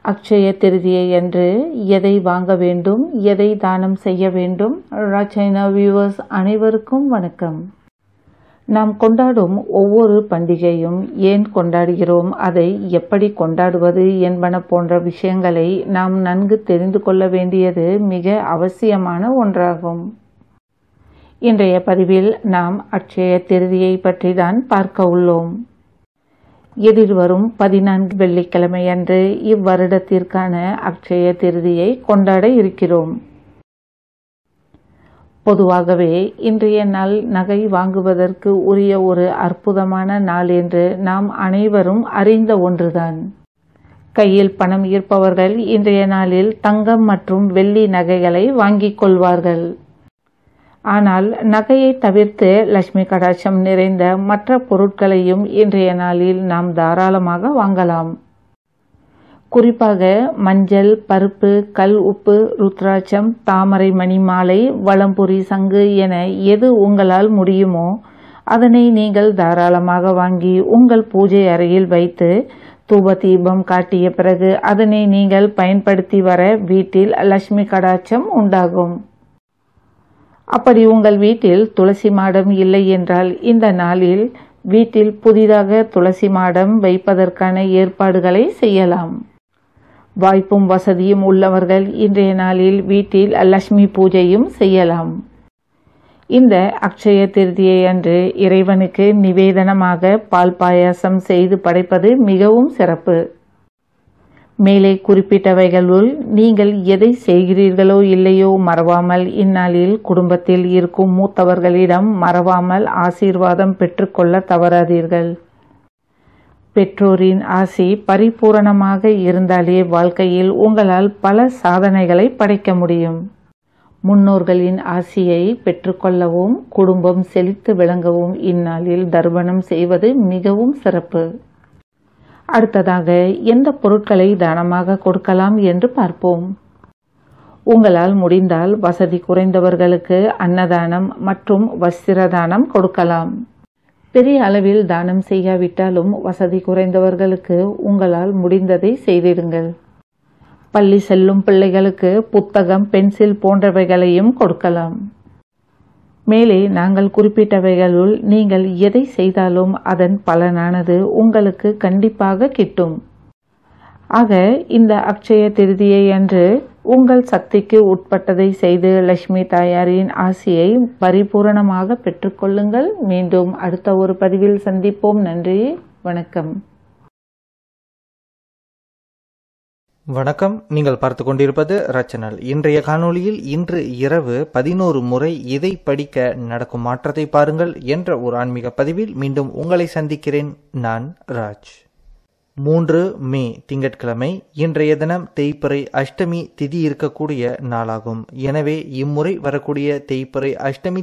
அக்ஷய திருதியை அன்று எதை வாங்க வேண்டும், எதை தானம் செய்ய வேண்டும்? ராஜைனா வியூவர்ஸ் அனைவருக்கும் வணக்கம். நாம் கொண்டாடும் ஒவ்வொரு பண்டிகையும் ஏன் கொண்டாடுகிறோம், அதை எப்படி கொண்டாடுவது என்பன போன்ற விஷயங்களை நாம் நன்கு தெரிந்து கொள்ள வேண்டியது மிக அவசியமான ஒன்றாகும். இன்றைய பதிவில் நாம் அக்ஷய திருதியை பற்றி தான் பார்க்க உள்ளோம். எதிர்வரும் 14 வெள்ளிக்கிழமை அன்று இவ்வருடத்திற்கான அக்ஷய திருதியை கொண்டாட இருக்கிறோம். பொதுவாகவே இன்றைய நாள் நகை வாங்குவதற்கு உரிய ஒரு அற்புதமான நாள் என்று நாம் அனைவரும் அறிந்த ஒன்றுதான். கையில் பணம் இருப்பவர்கள் இன்றைய நாளில் தங்கம் மற்றும் வெள்ளி நகைகளை வாங்கிக் கொள்வார்கள். ஆனால் நகையை தவிர்த்து லட்சுமி கடாட்சம் நிறைந்த மற்ற பொருட்களையும் இன்றைய நாளில் நாம் தாராளமாக வாங்கலாம். குறிப்பாக மஞ்சள், பருப்பு, கல் உப்பு, ருத்ராட்சம், தாமரை மணி மாலை, வலம்புரி சங்கு என எது உங்களால் முடியுமோ அதனை நீங்கள் தாராளமாக வாங்கி உங்கள் பூஜை அறையில் வைத்து தூப தீபம் காட்டிய பிறகு அதனை நீங்கள் பயன்படுத்தி வர வீட்டில் லட்சுமி கடாட்சம் உண்டாகும். அப்படி உங்கள் வீட்டில் துளசி மாடம் இல்லை என்றால் இந்த நாளில் வீட்டில் புதிதாக துளசி மாடம் வைப்பதற்கான ஏற்பாடுகளை செய்யலாம். வாய்ப்பும் வசதியும் உள்ளவர்கள் இன்றைய நாளில் வீட்டில் லட்சுமி பூஜையும் செய்யலாம். இந்த அக்ஷய திருதியை அன்று இறைவனுக்கு நிவேதனமாக பால் பாயாசம் செய்து படைப்பது மிகவும் சிறப்பு. மேலே குறிப்பிட்டவைகளுள் நீங்கள் எதை செய்கிறீர்களோ இல்லையோ மறவாமல் இந்நாளில் குடும்பத்தில் இருக்கும் மூத்தவர்களிடம் மறவாமல் ஆசீர்வாதம் பெற்றுக்கொள்ள தவறாதீர்கள். பெற்றோரின் ஆசி பரிபூரணமாக இருந்தாலே வாழ்க்கையில் உங்களால் பல சாதனைகளை படைக்க முடியும். முன்னோர்களின் ஆசியை பெற்றுக்கொள்ளவும் குடும்பம் செழித்து விளங்கவும் இந்நாளில் தர்ப்பணம் செய்வது மிகவும் சிறப்பு. அடுத்ததாக எந்த பொருட்களை தானமாக கொடுக்கலாம் என்று பார்ப்போம். உங்களால் முடிந்தால் வசதி குறைந்தவர்களுக்கு அன்னதானம் மற்றும் வஸ்திர தானம் கொடுக்கலாம். பெரிய அளவில் தானம் செய்யாவிட்டாலும் வசதி குறைந்தவர்களுக்கு உங்களால் முடிந்ததை செய்திடுங்கள். பள்ளி செல்லும் பிள்ளைகளுக்கு புத்தகம், பென்சில் போன்றவைகளையும் கொடுக்கலாம். மேலே நாங்கள் குறிப்பிட்டவைகளுள் நீங்கள் எதை செய்தாலும் அதன் பலனானது உங்களுக்கு கண்டிப்பாக கிட்டும். ஆக இந்த அக்ஷய திருதியை அன்று உங்கள் சக்திக்கு உட்பட்டதை செய்து லட்சுமி தாயாரின் ஆசியை பரிபூரணமாக பெற்றுக்கொள்ளுங்கள். மீண்டும் அடுத்த ஒரு பதிவில் சந்திப்போம். நன்றி, வணக்கம். வணக்கம். நீங்கள் பார்த்து கொண்டிருப்பது ரச்சனல். இன்றைய காணொளியில் இன்று இரவு 11 முறை இதை படிக்க நடக்கும் மாற்றத்தை பாருங்கள் என்ற ஒரு ஆன்மீக பதிவில் மீண்டும் உங்களை சந்திக்கிறேன். நான் ராஜ். 3 மே திங்கட்கிழமை. இன்றைய தினம் தேய்பிறை அஷ்டமி திதி இருக்கக்கூடிய நாளாகும். எனவே இம்முறை வரக்கூடிய தேய்பிறை அஷ்டமி